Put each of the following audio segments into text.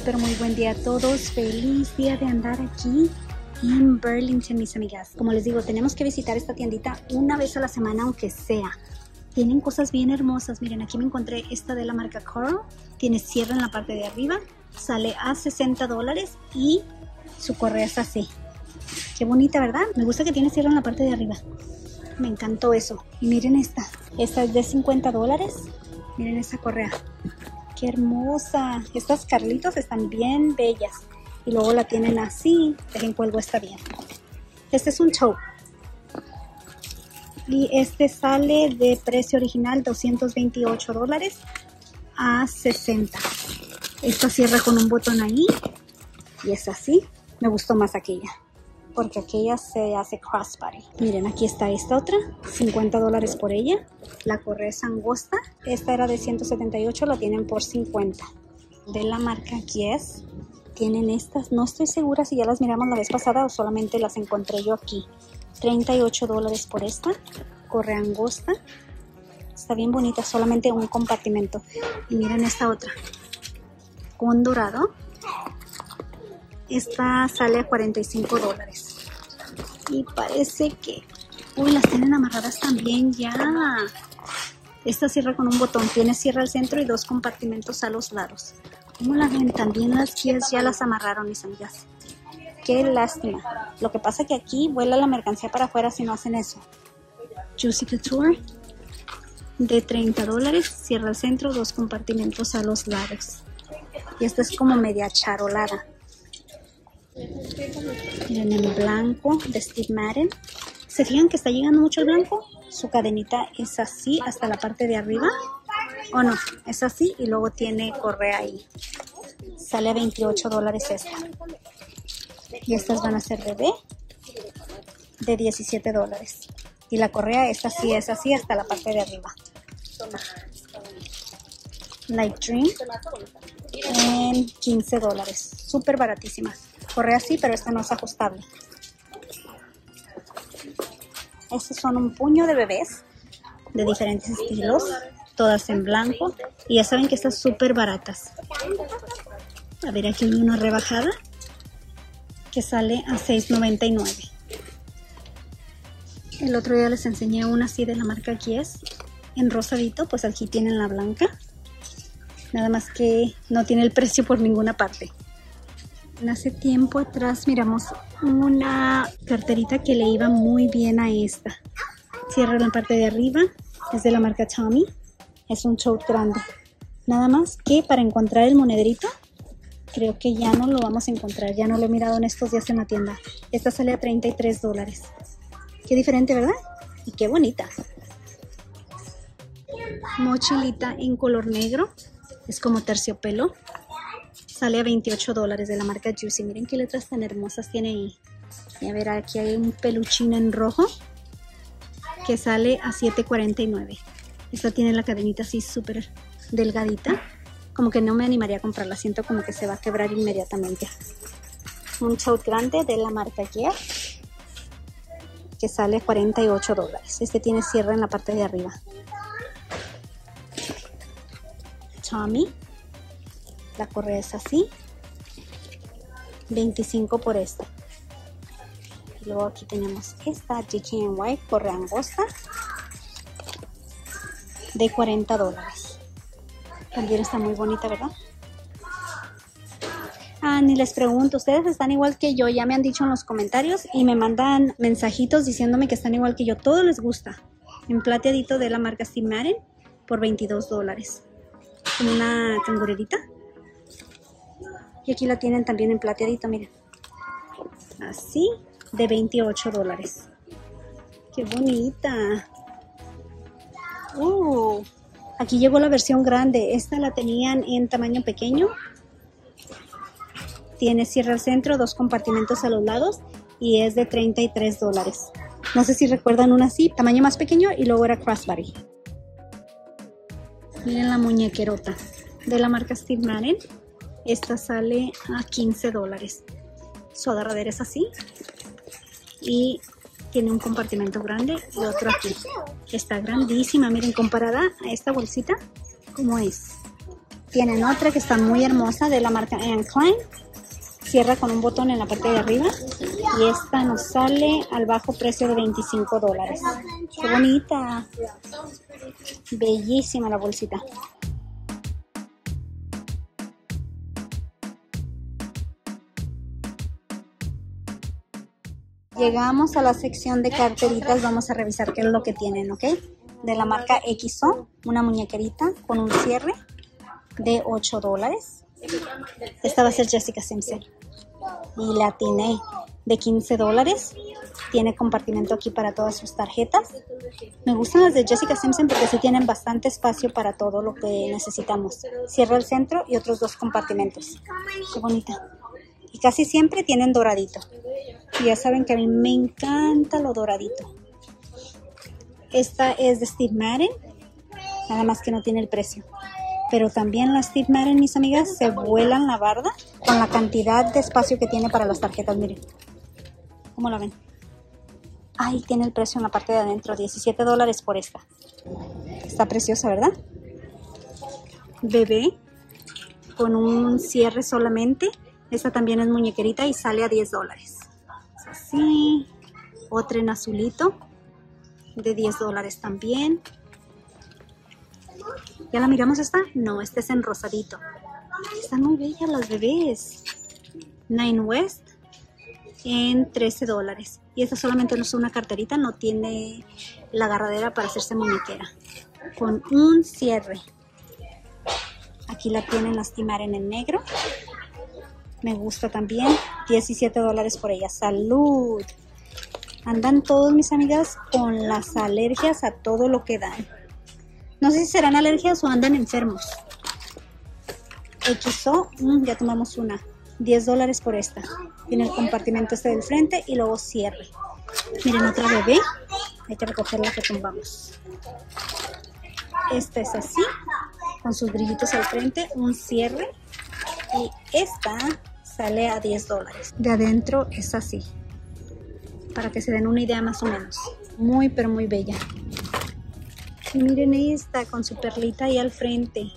súper muy buen día a todos. Feliz día de andar aquí en Burlington, mis amigas. Como les digo, tenemos que visitar esta tiendita una vez a la semana, aunque sea. Tienen cosas bien hermosas. Miren, aquí me encontré esta de la marca Coral. Tiene cierre en la parte de arriba. Sale a $60 y su correa es así. Qué bonita, ¿verdad? Me gusta que tiene cierre en la parte de arriba. Me encantó eso. Y miren esta. Esta es de $50. Miren esa correa. ¡Qué hermosa! Estas Carlitos están bien bellas. Y luego la tienen así. Dejen cuelgo, está bien. Este es un tote. Y este sale de precio original $228 a $60. Esta cierra con un botón ahí. Y es así. Me gustó más aquella, porque aquella se hace crossbody. Miren, aquí está esta otra, $50 por ella. La correa es angosta. Esta era de 178, la tienen por 50. De la marca Guess. Tienen estas, no estoy segura si ya las miramos la vez pasada o solamente las encontré yo aquí. $38 por esta. Correa angosta. Está bien bonita, solamente un compartimento. Y miren esta otra, con dorado. Esta sale a $45. Y parece que... Uy, las tienen amarradas también ya. Esta cierra con un botón. Tiene cierre al centro y 2 compartimentos a los lados. ¿Cómo la ven? También las Guess ya las amarraron, mis amigas. Qué lástima. Lo que pasa es que aquí vuela la mercancía para afuera si no hacen eso. Juicy Couture de $30. Cierra al centro, 2 compartimentos a los lados. Y esta es como media charolada. Miren, en blanco de Steve Madden. ¿Se fijan que está llegando mucho el blanco? Su cadenita es así hasta la parte de arriba. ¿O no? Es así y luego tiene correa ahí. Sale a $28 esta. Y estas van a ser bebé de $17. Y la correa esta sí es así hasta la parte de arriba. Light Dream en $15. Súper baratísimas. Correa así, pero esta no es ajustable. Estos son un puño de bebés de diferentes estilos, todas en blanco. Y ya saben que estas súper baratas. A ver, aquí hay una rebajada que sale a $6.99. El otro día les enseñé una así de la marca Guess en rosadito, pues aquí tienen la blanca. Nada más que no tiene el precio por ninguna parte. Hace tiempo atrás miramos una carterita que le iba muy bien a esta. Cierra la parte de arriba, es de la marca Tommy. Es un tote grande. Nada más que para encontrar el monederito, creo que ya no lo vamos a encontrar. Ya no lo he mirado en estos días en la tienda. Esta sale a $33. Qué diferente, ¿verdad? Y qué bonita. Mochilita en color negro. Es como terciopelo. Sale a $28 de la marca Juicy. Miren qué letras tan hermosas tiene ahí. Y a ver, aquí hay un peluchín en rojo que sale a $7.49. Esta tiene la cadenita así súper delgadita. Como que no me animaría a comprarla. Siento como que se va a quebrar inmediatamente. Un tote grande de la marca Guess que sale a $48. Este tiene cierre en la parte de arriba. Tommy. La correa es así. 25 por esta. Y luego aquí tenemos esta DKNY, correa angosta de $40. También está muy bonita, ¿verdad? Ah, ni les pregunto, ustedes están igual que yo, ya me han dicho en los comentarios y me mandan mensajitos diciéndome que están igual que yo. Todo les gusta. En plateadito de la marca Steve Madden por $22. Una cangurerita. Y aquí la tienen también en plateadito, miren. Así, de $28. ¡Qué bonita! Aquí llegó la versión grande. Esta la tenían en tamaño pequeño. Tiene cierre al centro, 2 compartimentos a los lados. Y es de $33. No sé si recuerdan una así, tamaño más pequeño y luego era crossbody. Miren la muñequerota de la marca Steve Madden. Esta sale a $15. Su agarradera es así. Y tiene un compartimento grande y otro aquí. Está grandísima, miren, comparada a esta bolsita, ¿cómo es? Tienen otra que está muy hermosa de la marca Anne Klein. Cierra con un botón en la parte de arriba. Y esta nos sale al bajo precio de $25. ¡Qué bonita! Bellísima la bolsita. Llegamos a la sección de carteritas. Vamos a revisar qué es lo que tienen, ¿ok? De la marca XO, una muñequerita con un cierre de $8. Esta va a ser Jessica Simpson. Y la atiné, de $15. Tiene compartimento aquí para todas sus tarjetas. Me gustan las de Jessica Simpson porque sí tienen bastante espacio para todo lo que necesitamos. Cierra el centro y otros 2 compartimentos. Qué bonita. Y casi siempre tienen doradito. Y ya saben que a mí me encanta lo doradito. Esta es de Steve Madden. Nada más que no tiene el precio. Pero también las Steve Madden, mis amigas, se vuelan la barda con la cantidad de espacio que tiene para las tarjetas. Miren. ¿Cómo la ven? Ay, tiene el precio en la parte de adentro. $17 por esta. Está preciosa, ¿verdad? Bebé. Con un cierre solamente. Esta también es muñequerita y sale a $10. Es así. Otra en azulito. De $10 también. ¿Ya la miramos esta? No, esta es en rosadito. Están muy bellas las bebés. Nine West en $13. Y esta solamente es una carterita, no tiene la agarradera para hacerse muñequera. Con un cierre. Aquí la tienen lastimar en el negro. Me gusta también. $17 por ella. ¡Salud! Andan todos, mis amigas, con las alergias a todo lo que dan. No sé si serán alergias o andan enfermos. XO, ya tomamos una. $10 por esta. Tiene el compartimento este del frente y luego cierre. Miren, otra bebé. Hay que recoger la que tumbamos. Esta es así, con sus brillitos al frente, un cierre. Y esta sale a $10. De adentro es así. Para que se den una idea más o menos. Muy, pero muy bella. Y miren esta con su perlita ahí al frente.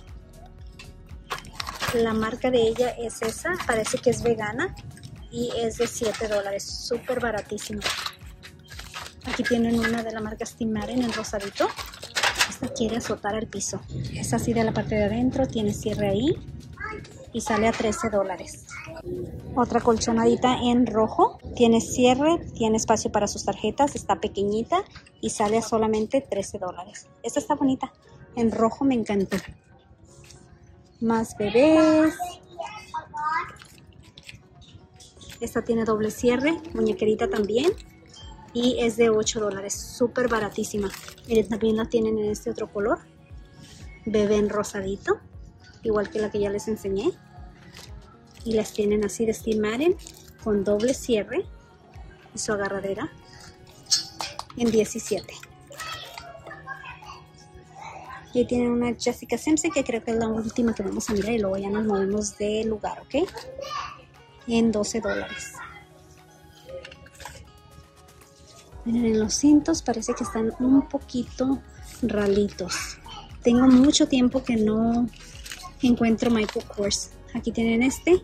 La marca de ella es esa. Parece que es vegana. Y es de $7. Súper baratísimo. Aquí tienen una de la marca Steve Madden en rosadito. Esta quiere azotar el piso. Es así de la parte de adentro. Tiene cierre ahí. Y sale a $13. Otra colchonadita en rojo. Tiene cierre, tiene espacio para sus tarjetas. Está pequeñita y sale a solamente $13. Esta está bonita. En rojo me encantó. Más bebés. Esta tiene doble cierre, muñequerita también. Y es de $8. Súper baratísima. Miren, también la tienen en este otro color. Bebé en rosadito. Igual que la que ya les enseñé. Y las tienen así de Steve Madden con doble cierre y su agarradera en $17. Y tienen una Jessica Simpson que creo que es la última que vamos a mirar y luego ya nos movemos de lugar, ¿ok? En $12. Miren, en los cintos parece que están un poquito ralitos. Tengo mucho tiempo que no encuentro Michael Kors. Aquí tienen este.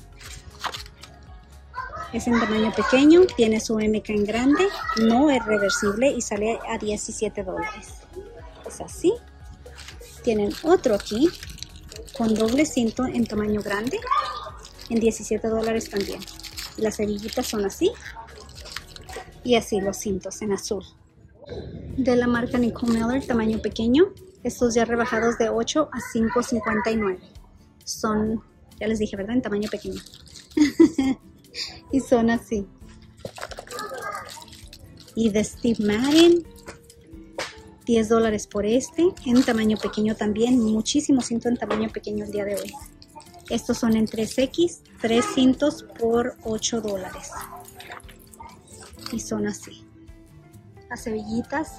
Es en tamaño pequeño. Tiene su MK en grande. No es reversible y sale a $17. Es así. Tienen otro aquí con doble cinto en tamaño grande en $17 también. Las hebillitas son así. Y así los cintos en azul. De la marca Nicole Miller, tamaño pequeño. Estos ya rebajados de 8 a 5.59. Son, ya les dije, ¿verdad? En tamaño pequeño. Y son así. Y de Steve Madden, $10 por este. En tamaño pequeño también. Muchísimo cinto en tamaño pequeño el día de hoy. Estos son en 3X. 3 cintos por $8. Y son así. Las hebillitas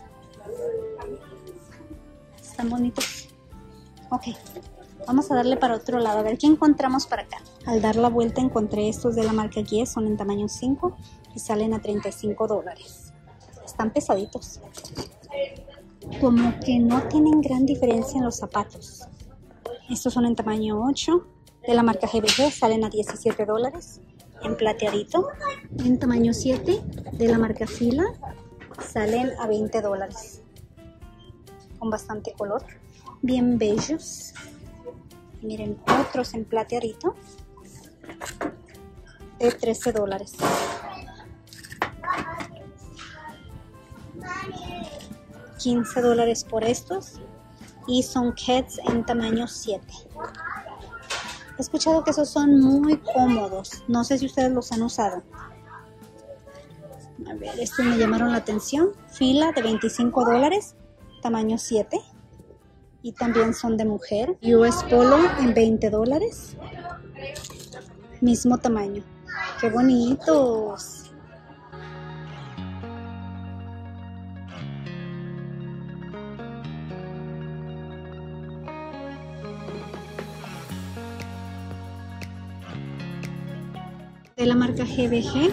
están bonitos. Ok, vamos a darle para otro lado. A ver qué encontramos para acá. Al dar la vuelta encontré estos de la marca Guess. Son en tamaño 5 y salen a $35. Están pesaditos. Como que no tienen gran diferencia en los zapatos. Estos son en tamaño 8 de la marca GBG, salen a $17 en plateadito. En tamaño 7 de la marca Fila salen a $20 con bastante color, bien bellos. Miren, otros en plateadito de $13. $15 por estos, y son Keds en tamaño 7. He escuchado que esos son muy cómodos, no sé si ustedes los han usado. A ver, estos me llamaron la atención. Fila de $25, tamaño 7, y también son de mujer. US Polo en $20, mismo tamaño. ¡Qué bonitos! De la marca GBG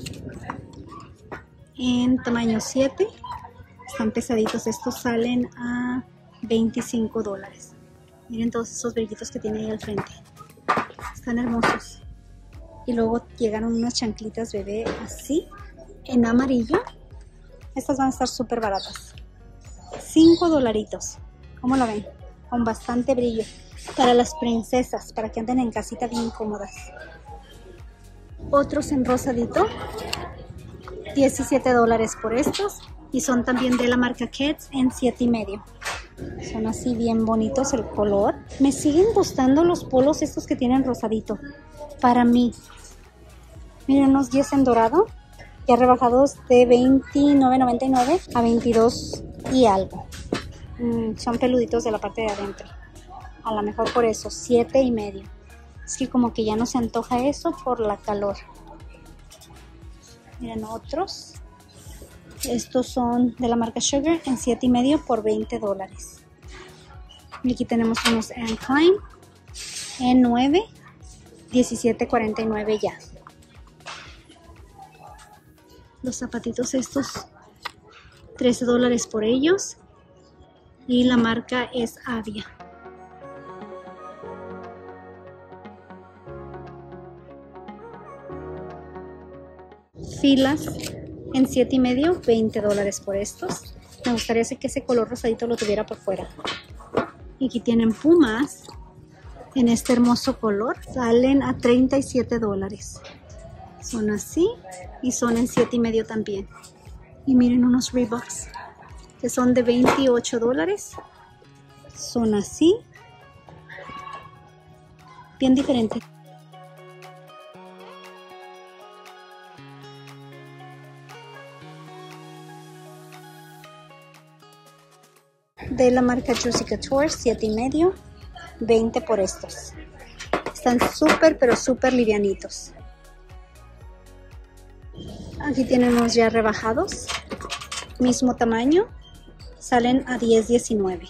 en tamaño 7, están pesaditos. Estos salen a $25. Miren todos esos brillitos que tiene ahí al frente, están hermosos. Y luego llegaron unas chanclitas bebé así en amarillo. Estas van a estar súper baratas, $5. ¿Cómo la ven? Con bastante brillo, para las princesas, para que anden en casita bien cómodas. Otros en rosadito, $17 por estos, y son también de la marca Keds en 7,5. Son así bien bonitos el color. Me siguen gustando los polos estos que tienen rosadito para mí. Miren, unos 10 en dorado, ya rebajados de $29.99 a $22 y algo. Son peluditos de la parte de adentro, a lo mejor por eso, 7,5. Es que como que ya no se antoja eso por la calor. Miren otros. Estos son de la marca Sugar en 7,5 por $20. Y aquí tenemos unos Anne Klein en 9, $17.49 ya. Los zapatitos estos, $13 por ellos. Y la marca es Avia. Filas en 7,5, $20 por estos. Me gustaría que ese color rosadito lo tuviera por fuera. Y aquí tienen Pumas en este hermoso color, salen a $37. Son así y son en 7,5 también. Y miren unos Reeboks que son de $28. Son así, bien diferentes. De la marca Juicy Couture, 7,5, $20 por estos. Están súper, pero súper livianitos. Aquí tenemos ya rebajados, mismo tamaño, salen a $10.19.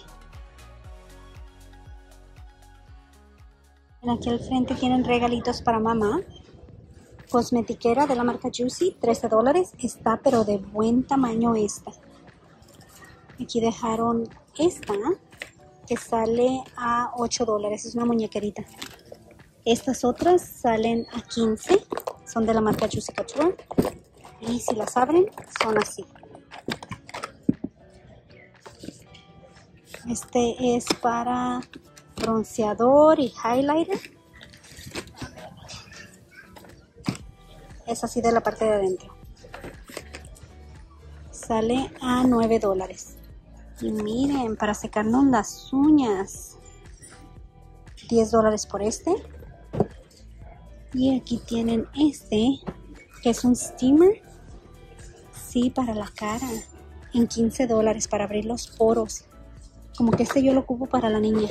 Aquí al frente tienen regalitos para mamá. Cosmetiquera de la marca Juicy, $13. Está pero de buen tamaño esta. Aquí dejaron esta que sale a $8. Es una muñequerita. Estas otras salen a $15. Son de la marca Juicy Couture. Y si las abren, son así. Este es para bronceador y highlighter. Es así de la parte de adentro. Sale a $9. Y miren, para secarnos las uñas, $10 por este. Y aquí tienen este, que es un steamer. Sí, para la cara, en $15 para abrir los poros. Como que este yo lo ocupo para la niña.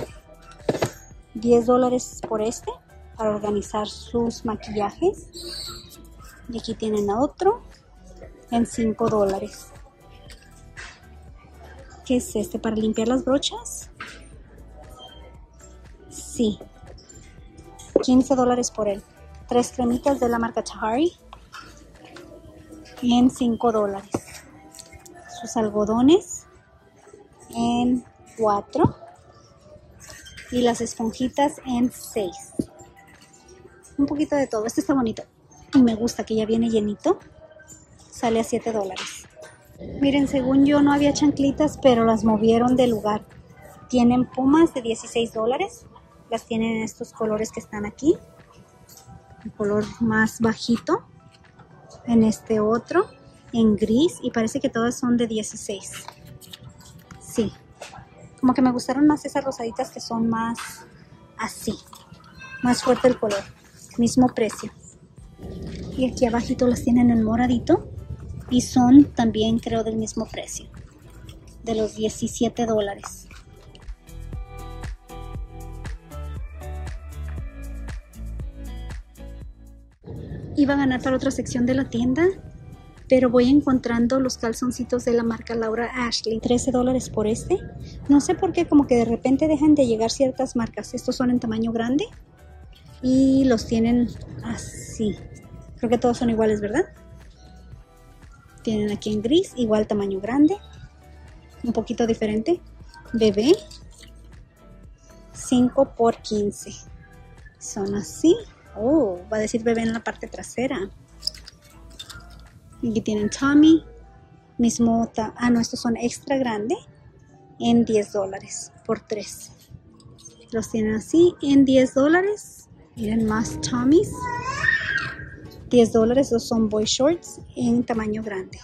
$10 por este, para organizar sus maquillajes. Y aquí tienen otro, en $5. ¿Qué es este? ¿Para limpiar las brochas? Sí, $15 por él. 3 cremitas de la marca Tahari en $5. Sus algodones en 4. Y las esponjitas en 6. Un poquito de todo. Este está bonito. Y me gusta que ya viene llenito. Sale a $7. Miren, según yo no había chanclitas, pero las movieron de lugar. Tienen pumas de $16. Las tienen en estos colores que están aquí. El color más bajito. En este otro. En gris. Y parece que todas son de 16. Sí. Como que me gustaron más esas rosaditas que son más así. Más fuerte el color. Mismo precio. Y aquí abajito las tienen en moradito. Y son también creo del mismo precio. De los $17. Iba a ganar para otra sección de la tienda. Pero voy encontrando los calzoncitos de la marca Laura Ashley. $13 por este. No sé por qué, como que de repente dejan de llegar ciertas marcas. Estos son en tamaño grande. Y los tienen así. Creo que todos son iguales, ¿verdad? Tienen aquí en gris, igual tamaño grande. Un poquito diferente. Bebé. 5 por 15. Son así. Oh, va a decir bebé en la parte trasera. Aquí tienen Tommy, mismo, no, estos son extra grande, en $10 por 3. Los tienen así, en $10. Miren más Tommys, $10, estos son boy shorts en tamaño grande.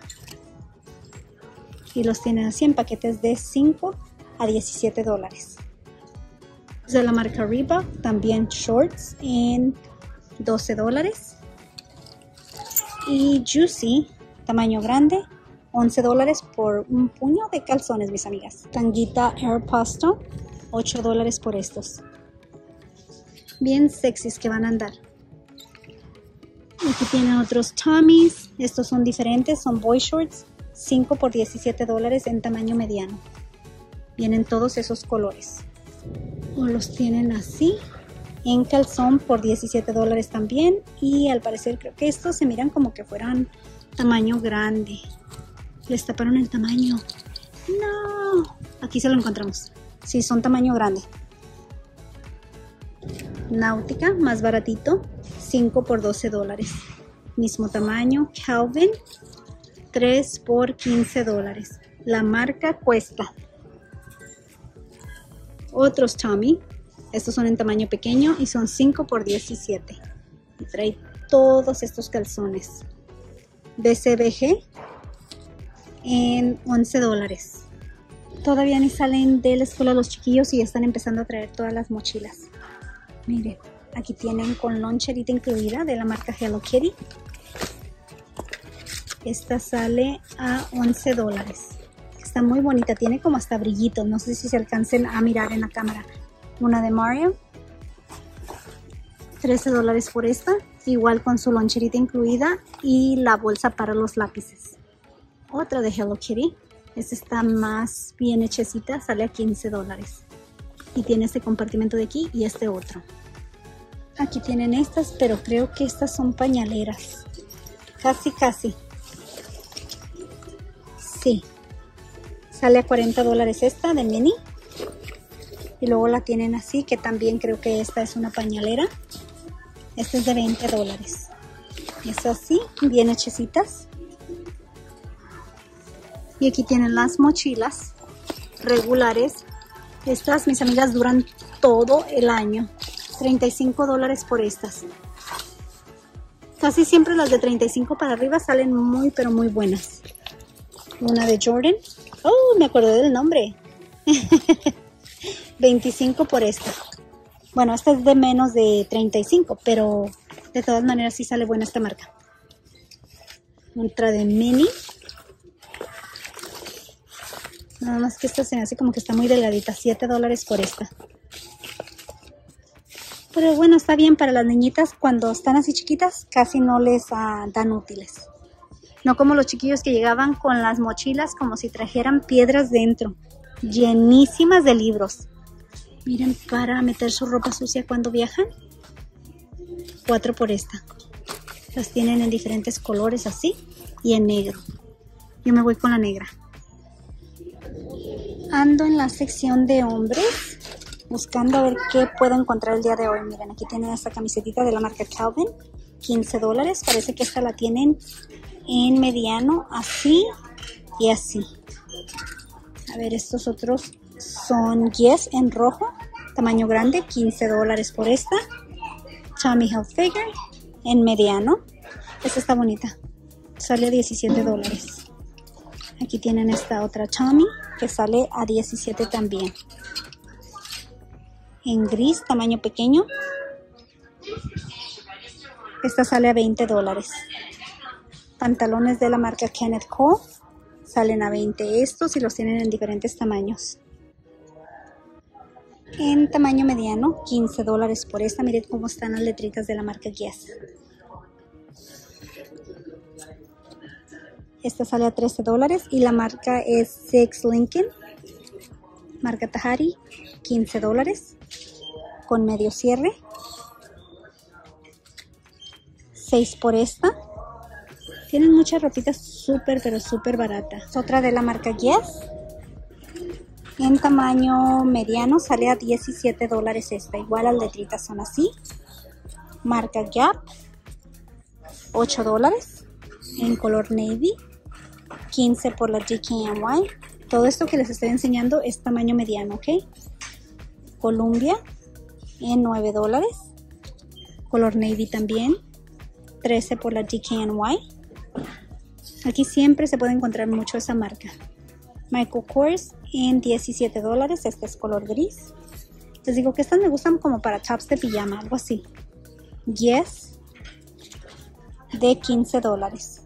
Y los tienen así en paquetes de 5 a $17. De la marca Reebok, también shorts en $12. Y Juicy, tamaño grande, $11 por un puño de calzones, mis amigas. Tanguita Aeropostale, $8 por estos. Bien sexys que van a andar. Aquí tienen otros Tommys. Estos son diferentes, son boy shorts. 5 por $17 en tamaño mediano. Vienen todos esos colores. O los tienen así. En calzón por $17 también. Y al parecer creo que estos se miran como que fueran tamaño grande. Les taparon el tamaño. No. Aquí se lo encontramos. Sí, son tamaño grande. Náutica, más baratito. 5 por $12. Mismo tamaño. Calvin, 3 por $15. La marca cuesta. Otros Tommy. Estos son en tamaño pequeño y son 5 por $17. Y trae todos estos calzones. BCBG en $11. Todavía ni salen de la escuela los chiquillos y ya están empezando a traer todas las mochilas. Miren, aquí tienen con loncherita incluida de la marca Hello Kitty. Esta sale a $11. Está muy bonita, tiene como hasta brillitos. No sé si se alcancen a mirar en la cámara. Una de Mario, $13 por esta, igual con su loncherita incluida y la bolsa para los lápices. Otra de Hello Kitty, esta está más bien hechecita, sale a $15 y tiene este compartimento de aquí y este otro. Aquí tienen estas, pero creo que estas son pañaleras, casi. Sí, sale a $40 esta de mini. Y luego la tienen así, que también creo que esta es una pañalera. Esta es de $20. Es así, bien hechecitas. Y aquí tienen las mochilas regulares. Estas, mis amigas, duran todo el año. $35 por estas. Casi siempre las de 35 para arriba salen muy, pero muy buenas. Una de Jordan. Oh, me acordé del nombre. 25 por esta. Bueno, esta es de menos de 35, pero de todas maneras sí sale buena esta marca. Otra de mini. Nada más que esta se me hace como que está muy delgadita. $7 por esta. Pero bueno, está bien para las niñitas. Cuando están así chiquitas, casi no les dan útiles. No como los chiquillos que llegaban con las mochilas como si trajeran piedras dentro. Llenísimas de libros. Miren, para meter su ropa sucia cuando viajan. 4 por esta. Las tienen en diferentes colores así y en negro. Yo me voy con la negra. Ando en la sección de hombres. buscando a ver qué puedo encontrar el día de hoy. Miren, aquí tienen esta camisetita de la marca Calvin, $15. Parece que esta la tienen en mediano, así y así. A ver, estos otros son Yes en rojo, tamaño grande, $15 por esta. Tommy Hilfiger en mediano. Esta está bonita, sale a $17. Aquí tienen esta otra Tommy que sale a 17 también. En gris, tamaño pequeño. Esta sale a $20. Pantalones de la marca Kenneth Cole salen a 20 estos y los tienen en diferentes tamaños. En tamaño mediano, $15 por esta. Miren cómo están las letritas de la marca Guess. Esta sale a $13 y la marca es Six Lincoln. Marca Tahari, $15 con medio cierre. 6 por esta. Tienen muchas ropitas súper, pero súper baratas. Otra de la marca Guess. En tamaño mediano sale a $17 esta. Igual las letritas son así. Marca Gap. $8 en color navy. 15 por la DKNY. Todo esto que les estoy enseñando es tamaño mediano, ¿ok? Columbia en $9. Color navy también. 13 por la DKNY. Aquí siempre se puede encontrar mucho esa marca. Michael Kors en $17. Este es color gris. Les digo que estas me gustan como para tops de pijama, algo así. Yes de $15.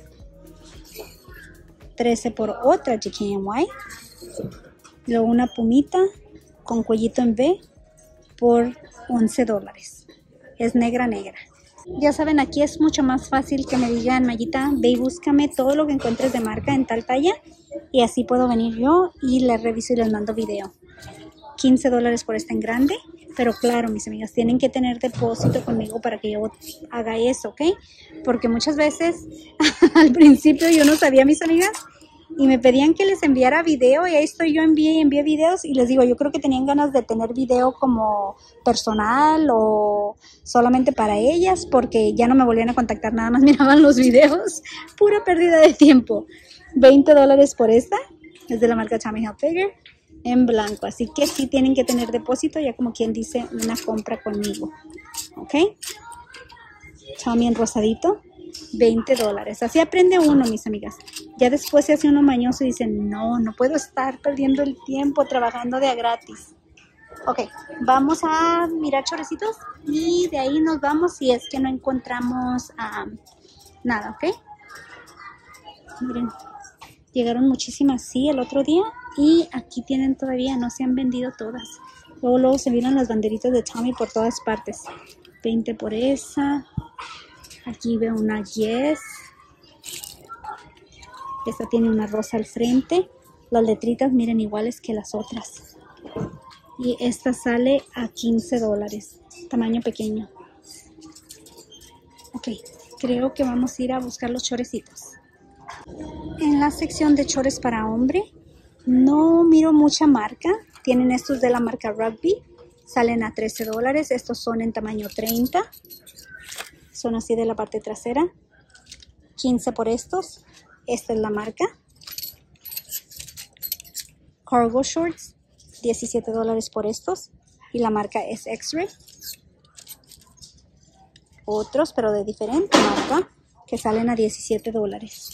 13 por otra DKNY. Luego una pumita con cuellito en V por $11. Es negra. Ya saben, aquí es mucho más fácil que me digan, Mayita, ve y búscame todo lo que encuentres de marca en tal talla. Y así puedo venir yo y les reviso y les mando video. $15 por esta en grande. Pero claro, mis amigas, tienen que tener depósito conmigo para que yo haga eso, ¿ok? Porque muchas veces al principio yo no sabía, mis amigas, y me pedían que les enviara video y ahí estoy yo, envié videos y les digo, yo creo que tenían ganas de tener video como personal o solamente para ellas porque ya no me volvían a contactar, nada más miraban los videos. Pura pérdida de tiempo. $20 por esta, es de la marca Tommy Hilfiger en blanco, así que sí tienen que tener depósito, ya como quien dice una compra conmigo, ¿ok? Tommy en rosadito, $20. Así aprende uno, mis amigas. Ya después se hace uno mañoso y dicen, no puedo estar perdiendo el tiempo trabajando de a gratis. Ok, vamos a mirar chorecitos y de ahí nos vamos si es que no encontramos nada, ¿ok? Miren, llegaron muchísimas, sí, el otro día y aquí tienen todavía, no se han vendido todas. Luego se miran las banderitas de Tommy por todas partes. 20 por esa. Aquí veo una Yes. Esta tiene una rosa al frente. Las letritas miren iguales que las otras. Y esta sale a $15. Tamaño pequeño. Ok, creo que vamos a ir a buscar los chorecitos. En la sección de chores para hombre no miro mucha marca. Tienen estos de la marca Rugby. Salen a $13. Estos son en tamaño 30. Son así de la parte trasera. 15 por estos. Esta es la marca. Cargo Shorts. $17 por estos. Y la marca es X-Ray. Otros, pero de diferente marca, que salen a $17.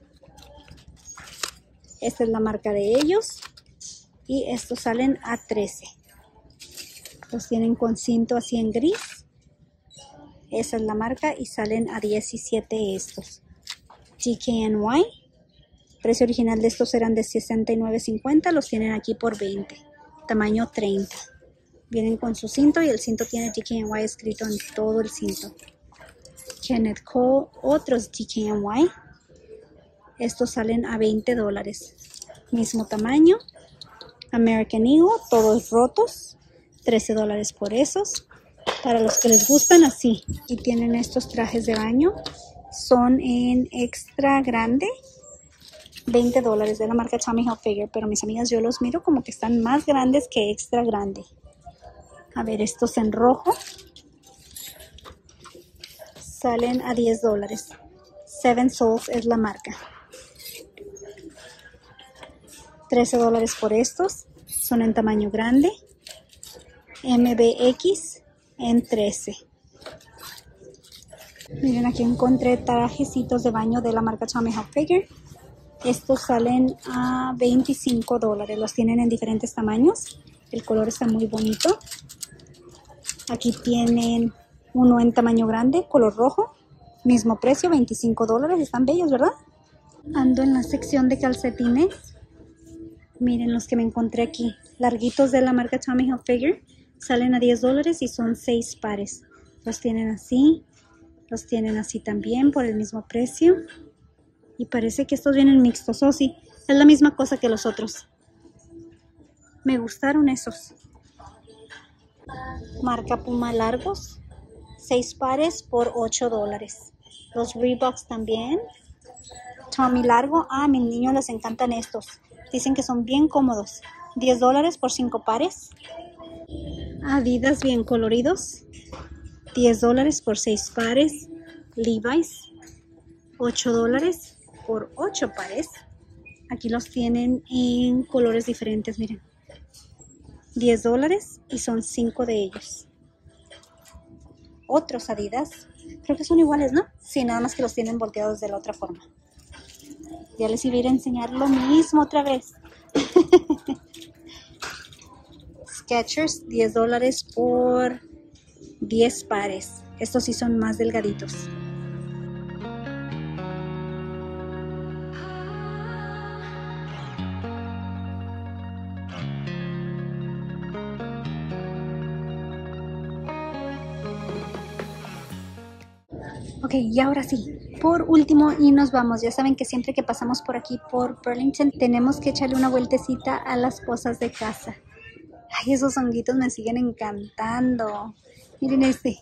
Esta es la marca de ellos. Y estos salen a $13. Los tienen con cinto así en gris. Esa es la marca y salen a $17 estos. DKNY. Precio original de estos eran de $69.50. Los tienen aquí por $20. Tamaño 30. Vienen con su cinto y el cinto tiene DKNY escrito en todo el cinto. Kenneth Cole. Otros DKNY. Estos salen a $20. Mismo tamaño. American Eagle. Todos rotos. $13 por esos. Para los que les gustan así. Y tienen estos trajes de baño. Son en extra grande. $20 de la marca Tommy Hilfiger. Pero mis amigas, yo los miro como que están más grandes que extra grande. A ver, estos en rojo salen a $10. Seven Souls es la marca. $13 por estos. Son en tamaño grande. MBX en 13. Miren, aquí encontré trajecitos de baño de la marca Tommy Hilfiger. Estos salen a $25. Los tienen en diferentes tamaños. El color está muy bonito. Aquí tienen uno en tamaño grande, color rojo. Mismo precio, $25. Están bellos, ¿verdad? Ando en la sección de calcetines. Miren los que me encontré aquí. Larguitos de la marca Tommy Hilfiger. Salen a $10 y son 6 pares. Los tienen así. Los tienen así también por el mismo precio. Y parece que estos vienen mixtos. Oh, sí, es la misma cosa que los otros. Me gustaron esos. Marca Puma largos. 6 pares por $8. Los Reeboks también. Tommy largo. A mis niños les encantan estos. Dicen que son bien cómodos. $10 por 5 pares. Adidas bien coloridos. $10 por 6 pares. Levi's. $8 por 8 pares. Aquí los tienen en colores diferentes, miren. $10 y son 5 de ellos. Otros Adidas. Creo que son iguales, ¿no? Sí, nada más que los tienen volteados de la otra forma. Ya les iba a ir a enseñar lo mismo otra vez. Skechers, $10 por 10 pares. Estos sí son más delgaditos. Ok, y ahora sí, por último y nos vamos. Ya saben que siempre que pasamos por aquí por Burlington tenemos que echarle una vueltecita a las cosas de casa. Ay, esos honguitos me siguen encantando. Miren este.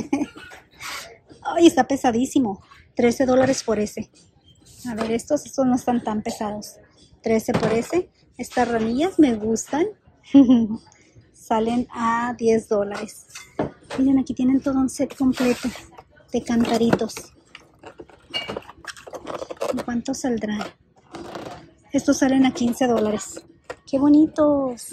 Ay, está pesadísimo. $13 por ese. A ver, estos no están tan pesados. 13 por ese. Estas ranillas me gustan. Salen a $10. Miren, aquí tienen todo un set completo de cantaritos. ¿Cuántos saldrán? Estos salen a $15. ¡Qué bonitos!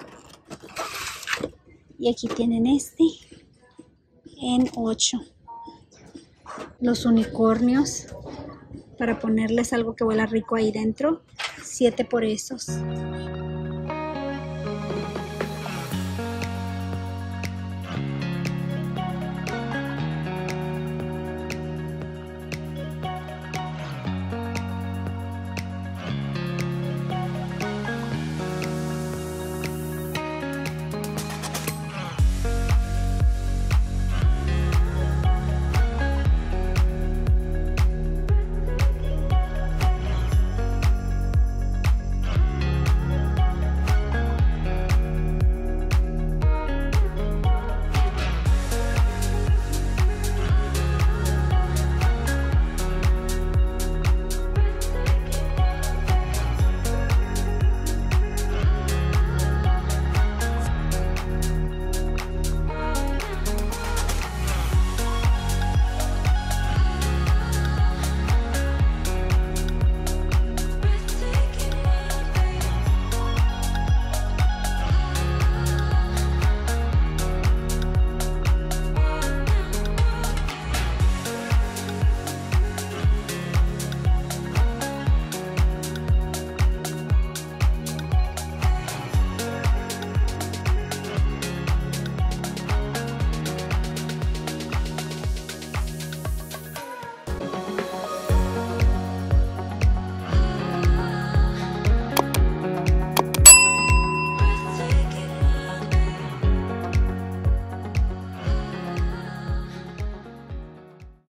Y aquí tienen este en 8. Los unicornios para ponerles algo que huela rico ahí dentro. 7 por esos.